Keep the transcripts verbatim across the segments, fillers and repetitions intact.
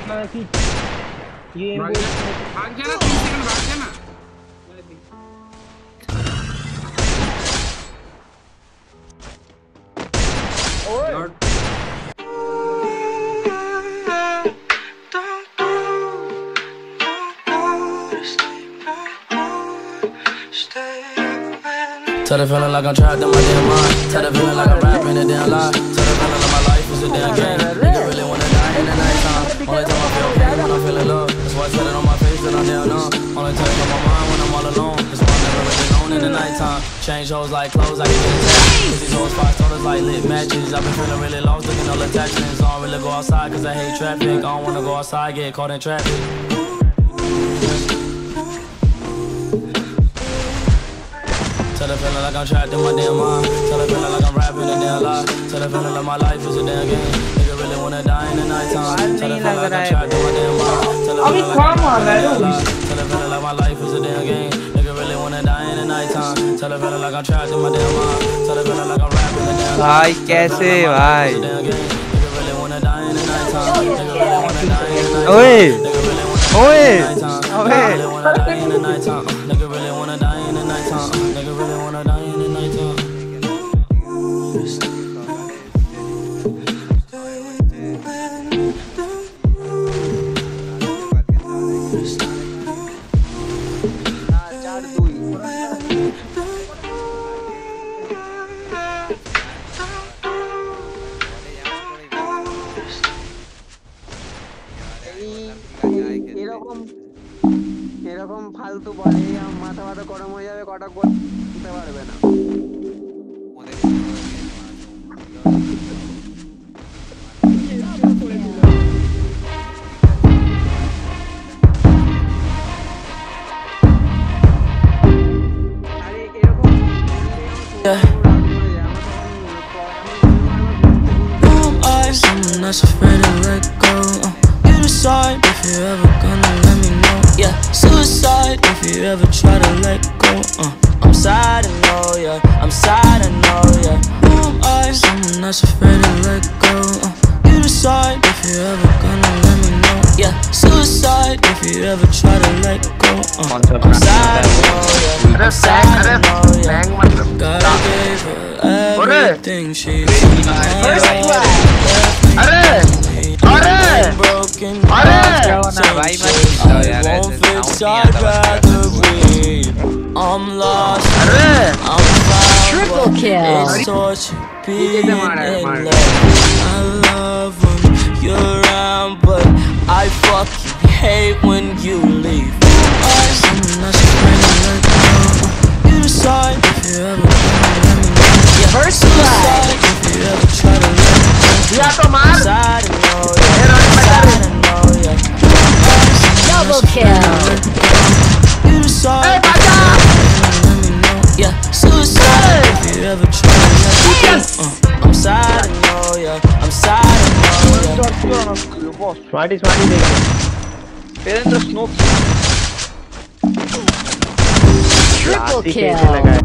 ये भाग जा ना, तीन सेकंड भाग जा ना। Tell the feeling like I'm trapped in my damn mind. Tell the feeling like I'm rapping a damn lie. Tell the feeling like my life is a damn game. Nigga really wanna die in the nighttime. Only time I feel pain when I'm feeling love. That's why I tell it on my face that I'm down numb. Only time on my mind when I'm all alone. That's why I'm never really alone in the nighttime. Change hoes like clothes, I can get attached. Cause these hoes five starters like lit matches. I've been feeling really lost, looking all attachments. I don't really go outside cause I hate traffic. I don't wanna go outside, get caught in traffic. Tell the feeling like I'm trapped in my damn mind. Tell the feeling like I'm rapping a damn lie. Tell the feeling like my life is a damn game. Nigga really wanna die in the nighttime. Tell the feeling like I'm trapped in my damn mind. Tell the feeling like I'm rapping a damn lie. Tell the feeling like my life is a damn game. Nigga really wanna die in the nighttime. Tell the feeling like I'm trapped in my damn mind. Tell the feeling like I'm rapping a damn lie. भाई कैसे भाई? ओए ओए ओए এরকম ফালতু বলে মাথা মাথা গরম হয়ে যাবে, কটা করতে পারবে না। Someone that's afraid to let go. Uh, you decide if you're ever gonna let me know. Yeah, suicide if you ever try to let go. Uh, I'm sad, I know, yeah. I'm sad, I know, yeah. Who am I? Someone that's afraid to let go. Uh, you decide if you're ever gonna let me know. Yeah, suicide if you ever try to let go. Uh, I'm sad, I know, yeah. I'm sad, I know, yeah. God gave her everything she's अरे अरे broken. अरे भाई मत won't fix, I'd rather bleed. I'm lost, I'm found. Triple kill. It's torture being in love. I love when you're around, but I fucking hate when you leave. I'm someone that's afraid to let go. You decide if you ever gonna let me know. Yeah, First blood. if you ever try to let me know. दिया तो मार Sad, I know, yeah. Sad, I know, yeah. Double kill. You decide if you ever gonna let me know. Yeah, suicide if you ever try to let me go. Uh, I'm sad, I know, yeah. I'm sad, I know, yeah. Smarty smarty देखिए पेरेंद्र स्नोक Triple kill.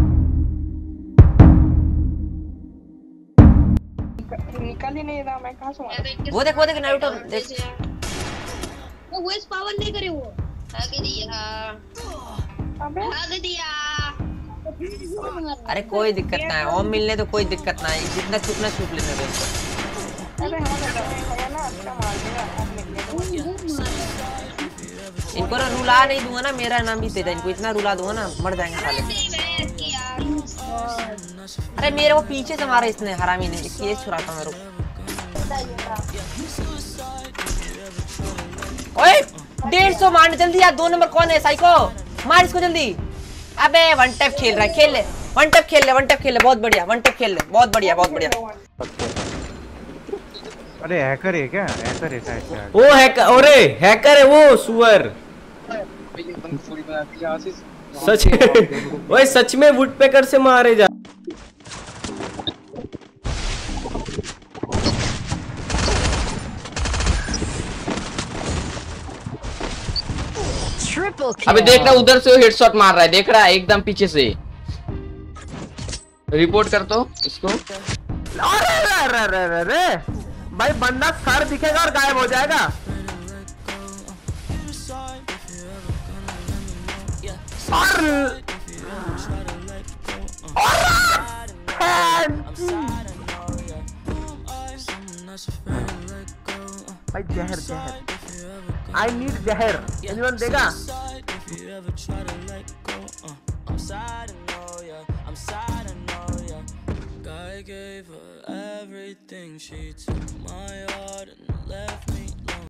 निकाल ही नहीं रहा, मैं कहाँ से मारूं? वो देख वो देख नारुतो देख। वो वेस्ट पावर नहीं करे, वो भाग दिया भाग दिया। अरे कोई दिक्कत ना है, ओम मिलने तो कोई दिक्कत ना है, जितना छुपना छुप लेने दो। इनको ना रुला नहीं दूंगा ना, मेरा नाम भी दे दे इनको, इतना रुला दूंगा ना मर जाएंगे साले। अरे मेरे को पीछे से मारा इसने, हरामी ने, केस छुड़ाता मेरे को। ओए डेढ़ सौ मारने जल्दी यार, दो नंबर कौन है साइको, मार इसको जल्दी। अबे वन टैप खेल रहा है, खेल ले वन टैप खेल ले, वन टैप खेल ले, बहुत बढ़िया वन टैप खेल ले, बहुत बढ़िया बहुत बढ़िया। अरे हैकर है क्या? हैकर है शायद। वो हैकर, अरे हैकर है वो सुअर। सच ओए सच में वुडपेकर से मारे जा। अबे देख रहा उधर से हेडशॉट मार रहा है, देख रहा है एकदम पीछे से। रिपोर्ट कर तो इसको। अरे अरे अरे अरे भाई बंदा सर दिखेगा और गायब हो जाएगा। भाई जहर जहर आई नीड जहर एनीवन देगा I gave her everything, she took my heart and left me